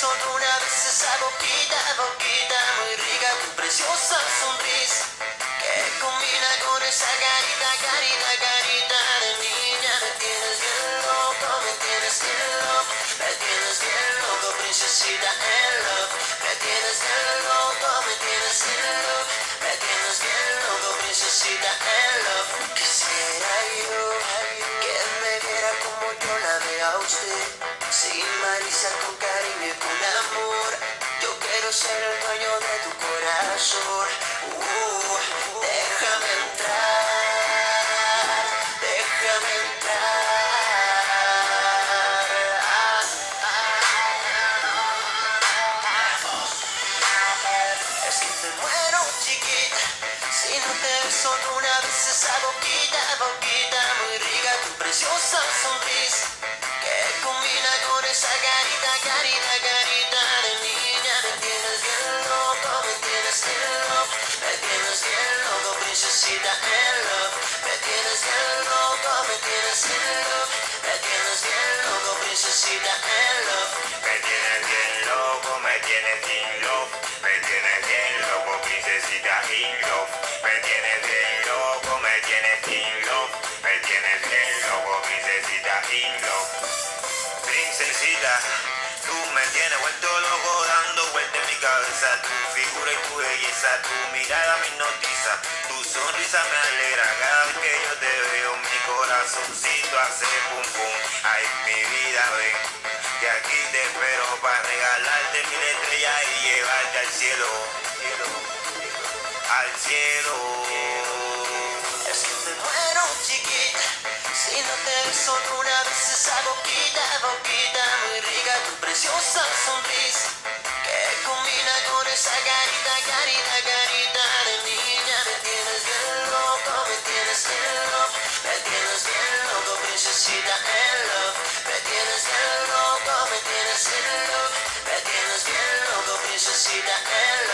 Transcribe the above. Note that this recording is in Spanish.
beso de una vez, esa boquita, boquita muy rica, tu preciosa sonrisa que combina con esa carita, carita, carita de niña. Me tienes bien loco, me tienes bien loco, me tienes bien loco, princesita en love. Me tienes bien loco, me tienes bien loco, me tienes bien loco, princesita en love. Quisiera yo que me viera como yo la veo a usted, sin malicia, con cariño y con amor. Yo quiero ser el dueño de tu corazón. Déjame entrar, déjame entrar. Es que me muero, chiquita, si no te beso de una vez, esa boquita, boquita muy rica, tu preciosa sonrisa que combina con esa carita, carita, carita de niña. Me tienes bien loco, me tienes bien loco, me tienes bien loco, princesita en love. Me tienes bien loco, me tienes bien loco, me tienes bien loco, princesita en love. Me tienes bien loco, me tienes in love. Me tienes bien loco, princesita in love. Me tienes bien loco, me tienes in love. Me tienes bien loco, princesita in love. Princesita, tú me tienes vuelto loco, dando vueltas en mi cabeza. Tu figura y tu belleza, tu mirada me hipnotiza, tu sonrisa me alegra. Cada vez que yo te veo, mi corazoncito hace pum pum. Ay, mi vida, ven, que aquí te espero para regalarte mil estrellas y llevarte al cielo, al cielo. Es que me muero, chiquita, si no te beso de una vez, esa boquita, boquita muy rica, tu preciosa sonrisa que combina con esa carita, carita, carita de niña. Me tienes bien loco, me tienes bien loco, me tienes bien loco, princesita en love. Me tienes bien loco, me tienes bien loco, me tienes bien loco, princesita en love.